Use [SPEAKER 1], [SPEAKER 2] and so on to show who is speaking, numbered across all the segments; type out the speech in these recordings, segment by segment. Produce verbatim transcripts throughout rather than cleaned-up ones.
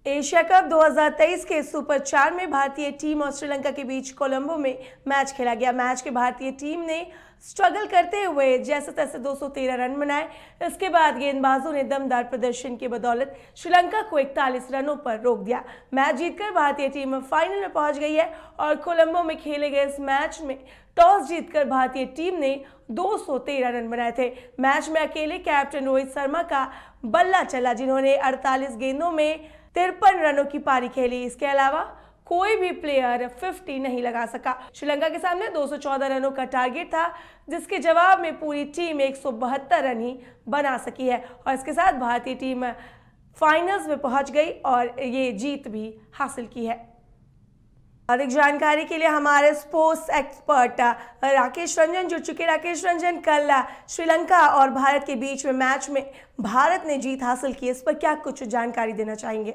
[SPEAKER 1] Asia cup दो हज़ार तेईस के सुपर चार में भारतीय टीम और श्रीलंका के बीच कोलंबो में मैच खेला गया। मैच के भारतीय टीम ने स्ट्रगल करते हुए जैसे तैसे दो सौ तेरह रन बनाए। इसके बाद गेंदबाजों ने दमदार प्रदर्शन की बदौलत श्रीलंका को इकतालीस रनों पर रोक दिया। मैच जीतकर भारतीय टीम फाइनल में पहुंच गई है और कोलंबो में खेले गए इस मैच में टॉस जीतकर भारतीय टीम ने दो सौ तेरह रन बनाए थे। मैच में अकेले कैप्टन रोहित शर्मा का बल्ला चला, जिन्होंने अड़तालीस गेंदों में तिरपन रनों की पारी खेली। इसके अलावा कोई भी प्लेयर पचास नहीं लगा सका। श्रीलंका के सामने दो सौ चौदह रनों का टारगेट था, जिसके जवाब में पूरी टीम एक सौ बहत्तर रन ही बना सकी है और इसके साथ भारतीय टीम फाइनल्स में पहुंच गई और ये जीत भी हासिल की है। अधिक जानकारी के लिए हमारे स्पोर्ट्स एक्सपर्ट राकेश रंजन जुड़ चुके। राकेश रंजन, कल श्रीलंका और भारत के बीच में मैच में भारत ने जीत हासिल की, इस पर क्या कुछ जानकारी देना चाहेंगे?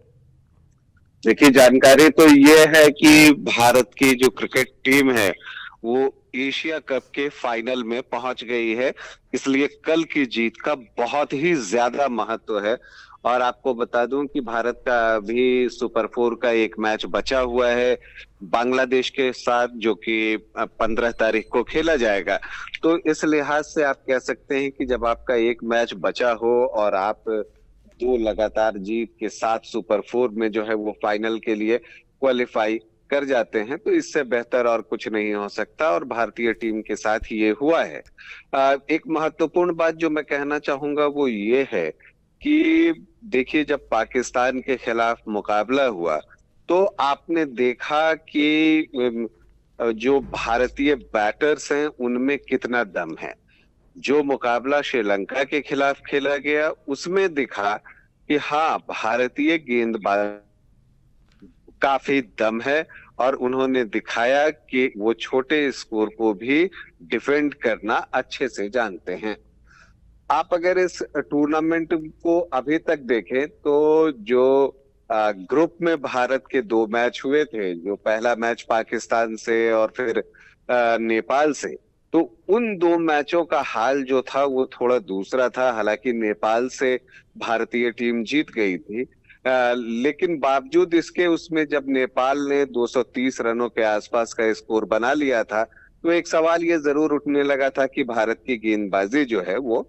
[SPEAKER 2] देखिए, जानकारी तो ये है कि भारत की जो क्रिकेट टीम है वो एशिया कप के फाइनल में पहुंच गई है, इसलिए कल की जीत का बहुत ही ज्यादा महत्व है। और आपको बता दूं कि भारत का भी सुपर फोर का एक मैच बचा हुआ है बांग्लादेश के साथ, जो कि पंद्रह तारीख को खेला जाएगा। तो इस लिहाज से आप कह सकते हैं कि जब आपका एक मैच बचा हो और आप दो लगातार जीत के साथ सुपर फोर में जो है वो फाइनल के लिए क्वालिफाई कर जाते हैं, तो इससे बेहतर और कुछ नहीं हो सकता और भारतीय टीम के साथ ये हुआ है। एक महत्वपूर्ण बात जो मैं कहना चाहूंगा वो ये है कि देखिए, जब पाकिस्तान के खिलाफ मुकाबला हुआ तो आपने देखा कि जो भारतीय बैटर्स हैं उनमें कितना दम है। जो मुकाबला श्रीलंका के खिलाफ खेला गया उसमें दिखा कि हाँ, भारतीय गेंदबाज काफी दम है और उन्होंने दिखाया कि वो छोटे स्कोर को भी डिफेंड करना अच्छे से जानते हैं। आप अगर इस टूर्नामेंट को अभी तक देखें तो जो ग्रुप में भारत के दो मैच हुए थे, जो पहला मैच पाकिस्तान से और फिर नेपाल से, तो उन दो मैचों का हाल जो था वो थोड़ा दूसरा था। हालांकि नेपाल से भारतीय टीम जीत गई थी, आ, लेकिन बावजूद इसके उसमें जब नेपाल ने दो सौ तीस रनों के आसपास का स्कोर बना लिया था तो एक सवाल ये जरूर उठने लगा था कि भारत की गेंदबाजी जो है वो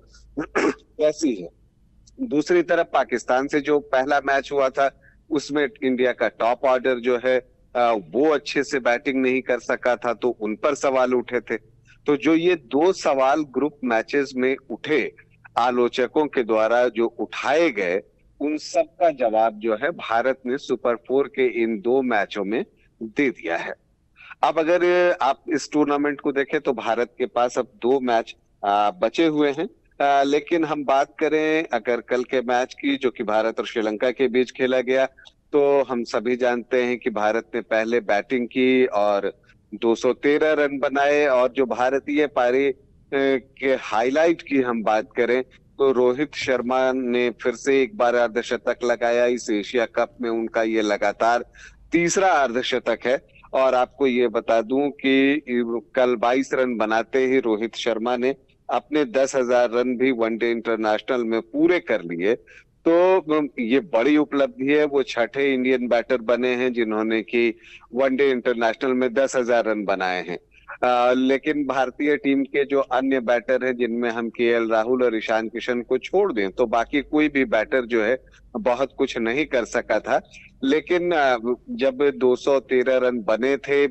[SPEAKER 2] कैसी है। दूसरी तरफ पाकिस्तान से जो पहला मैच हुआ था उसमें इंडिया का टॉप ऑर्डर जो है वो अच्छे से बैटिंग नहीं कर सका था, तो उन पर सवाल उठे थे। तो जो ये दो सवाल ग्रुप मैचेस में उठे, आलोचकों के द्वारा जो उठाए गए, उन सब का जवाब जो है भारत ने सुपर फोर के इन दो मैचों में दे दिया है। अब अगर आप इस टूर्नामेंट को देखें तो भारत के पास अब दो मैच आ, बचे हुए हैं। आ, लेकिन हम बात करें अगर कल के मैच की, जो कि भारत और श्रीलंका के बीच खेला गया, तो हम सभी जानते हैं कि भारत ने पहले बैटिंग की और दो सौ तेरह रन बनाए। और जो भारतीय पारी के हाईलाइट की हम बात करें तो रोहित शर्मा ने फिर से एक बार अर्धशतक लगाया। इस एशिया कप में उनका ये लगातार तीसरा अर्धशतक है। और आपको ये बता दूं कि कल बाईस रन बनाते ही रोहित शर्मा ने अपने दस हजार रन भी वनडे इंटरनेशनल में पूरे कर लिए। तो ये बड़ी उपलब्धि है। वो छठे इंडियन बैटर बने हैं जिन्होंने कि वनडे इंटरनेशनल में दस हजार रन बनाए हैं। आ, लेकिन भारतीय टीम के जो अन्य बैटर हैं, जिनमें हम केएल राहुल और ईशान किशन को छोड़ दें, तो बाकी कोई भी बैटर जो है बहुत कुछ नहीं कर सका था। लेकिन जब दो सौ तेरह रन बने थे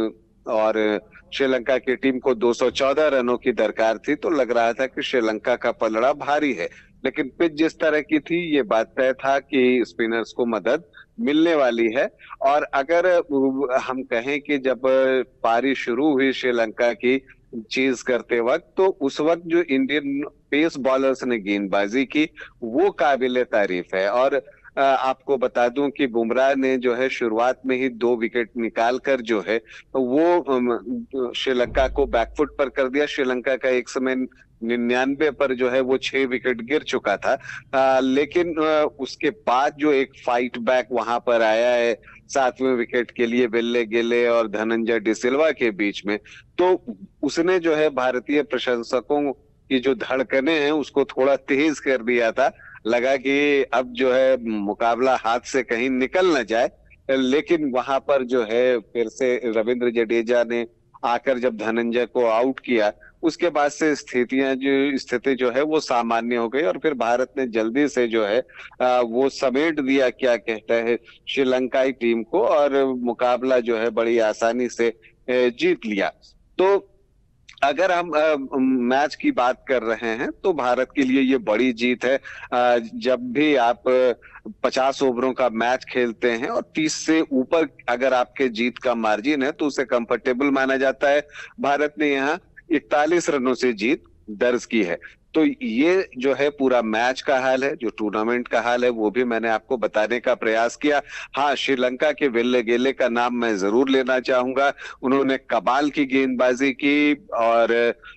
[SPEAKER 2] और श्रीलंका की टीम को दो सौ चौदह रनों की दरकार थी, तो लग रहा था कि श्रीलंका का पलड़ा भारी है। लेकिन पिच जिस तरह की थी, ये बात तय था कि स्पिनर्स को मदद मिलने वाली है। और अगर हम कहें कि जब पारी शुरू हुई श्रीलंका की चीज करते वक्त, तो उस वक्त जो इंडियन पेस बॉलर्स ने गेंदबाजी की वो काबिले तारीफ है। और आपको बता दूं कि बुमराह ने जो है शुरुआत में ही दो विकेट निकाल कर जो है वो श्रीलंका को बैकफुट पर कर दिया। श्रीलंका का एक समय निन्यानवे पर जो है वो छह विकेट गिर चुका था। आ, लेकिन आ, उसके बाद जो एक फाइट बैक वहां पर आया है सातवें विकेट के लिए विल्ले गिले और धनंजय डिसिल्वा के बीच में, तो उसने जो है भारतीय प्रशंसकों की जो धड़कने हैं उसको थोड़ा तेज कर दिया था। लगा कि अब जो है मुकाबला हाथ से कहीं निकल न जाए, लेकिन वहां पर जो है फिर से रविंद्र जडेजा ने आकर जब धनंजय को आउट किया, उसके बाद से स्थितियां जो स्थिति जो है वो सामान्य हो गई और फिर भारत ने जल्दी से जो है आ, वो समेट दिया, क्या कहता है, श्रीलंकाई टीम को, और मुकाबला जो है बड़ी आसानी से जीत लिया। तो अगर हम आ, मैच की बात कर रहे हैं तो भारत के लिए ये बड़ी जीत है। आ, जब भी आप पचास ओवरों का मैच खेलते हैं और तीस से ऊपर अगर आपके जीत का मार्जिन है तो उसे कंफर्टेबल माना जाता है। भारत ने यहाँ इकतालीस रनों से जीत दर्ज की है। तो ये जो है पूरा मैच का हाल है, जो टूर्नामेंट का हाल है वो भी मैंने आपको बताने का प्रयास किया। हाँ, श्रीलंका के वेल्ले गेले का नाम मैं जरूर लेना चाहूंगा। उन्होंने कमाल की गेंदबाजी की और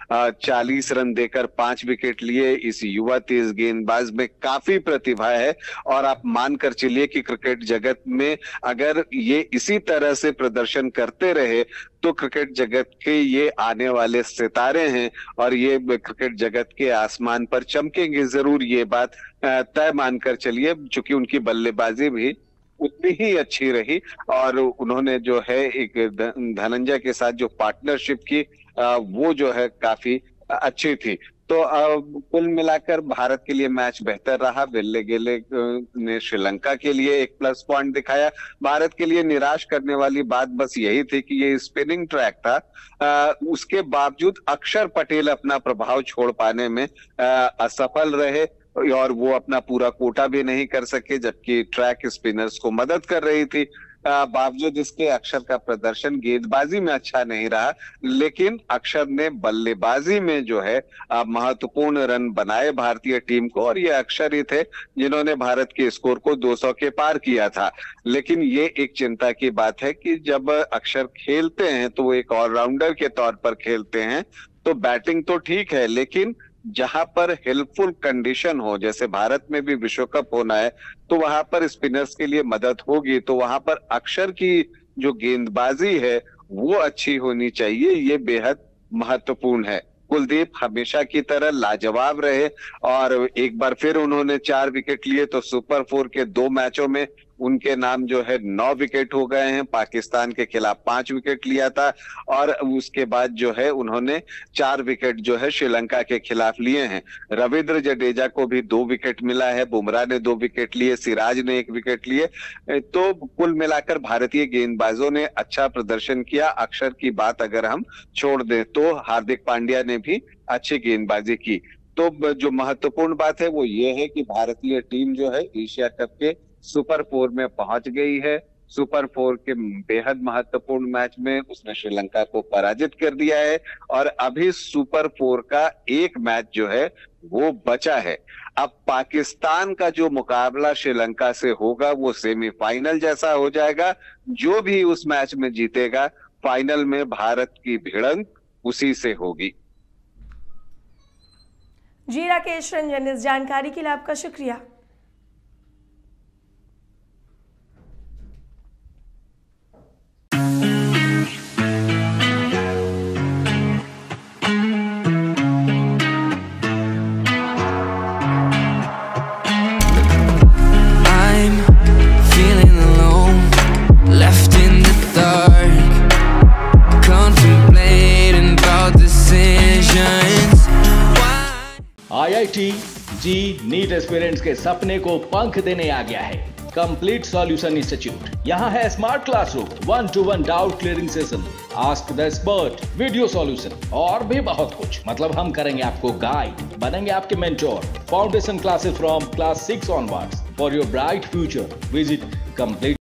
[SPEAKER 2] चालीस रन देकर पांच विकेट लिए। इस युवा तेज गेंदबाज में काफी प्रतिभा है और आप मानकर चलिए कि क्रिकेट जगत में अगर ये इसी तरह से प्रदर्शन करते रहे तो क्रिकेट जगत के ये आने वाले सितारे हैं और ये क्रिकेट जगत के आसमान पर चमकेंगे जरूर, ये बात तय मानकर चलिए। चूंकि उनकी बल्लेबाजी भी उतनी ही अच्छी रही और उन्होंने जो है एक धनंजय के साथ जो पार्टनरशिप की वो जो है काफी अच्छी थी। तो कुल मिलाकर भारत के लिए मैच बेहतर रहा। वेल्ले गेले ने श्रीलंका के लिए एक प्लस पॉइंट दिखाया। भारत के लिए निराश करने वाली बात बस यही थी कि ये स्पिनिंग ट्रैक था, आ, उसके बावजूद अक्षर पटेल अपना प्रभाव छोड़ पाने में आ, असफल रहे और वो अपना पूरा कोटा भी नहीं कर सके, जबकि ट्रैक स्पिनर्स को मदद कर रही थी। बावजूद इसके अक्षर का प्रदर्शन गेंदबाजी में अच्छा नहीं रहा, लेकिन अक्षर ने बल्लेबाजी में जो है महत्वपूर्ण रन बनाए भारतीय टीम को और ये अक्षर ही थे जिन्होंने भारत के स्कोर को दो सौ के पार किया था। लेकिन ये एक चिंता की बात है कि जब अक्षर खेलते हैं तो वो एक ऑलराउंडर के तौर पर खेलते हैं, तो बैटिंग तो ठीक है लेकिन जहां पर हेल्पफुल कंडीशन हो, जैसे भारत में भी विश्व कप होना है तो वहां पर स्पिनर्स के लिए मदद होगी, तो वहां पर अक्षर की जो गेंदबाजी है वो अच्छी होनी चाहिए। ये बेहद महत्वपूर्ण है। कुलदीप हमेशा की तरह लाजवाब रहे और एक बार फिर उन्होंने चार विकेट लिए, तो सुपर फोर के दो मैचों में उनके नाम जो है नौ विकेट हो गए हैं। पाकिस्तान के खिलाफ पांच विकेट लिया था और उसके बाद जो है उन्होंने चार विकेट जो है श्रीलंका के खिलाफ लिए हैं। रविंद्र जडेजा को भी दो विकेट मिला है, बुमराह ने दो विकेट लिए, सिराज ने एक विकेट लिए। तो कुल मिलाकर भारतीय गेंदबाजों ने अच्छा प्रदर्शन किया। अक्षर की बात अगर हम छोड़ दें तो हार्दिक पांड्या ने भी अच्छी गेंदबाजी की। तो जो महत्वपूर्ण बात है वो ये है कि भारतीय टीम जो है एशिया कप के सुपर फोर में पहुंच गई है। सुपर फोर के बेहद महत्वपूर्ण मैच में उसने श्रीलंका को पराजित कर दिया है और अभी सुपर फोर का एक मैच जो है वो बचा है। अब पाकिस्तान का जो मुकाबला श्रीलंका से होगा वो सेमीफाइनल जैसा हो जाएगा। जो भी उस मैच में जीतेगा फाइनल में भारत की भिड़ंत उसी से होगी।
[SPEAKER 1] जी राकेश रंजन, इस जानकारी के लिए आपका शुक्रिया।
[SPEAKER 3] I I T JEE NEET aspirants के सपने को पंख देने आ गया है कंप्लीट सॉल्यूशन इंस्टीट्यूट। यहाँ है smart classroom, one to one doubt clearing session, ask the expert, video solution और भी बहुत कुछ। मतलब हम करेंगे आपको गाइड, बनेंगे आपके mentor. Foundation classes from class six onwards for your bright future. Visit complete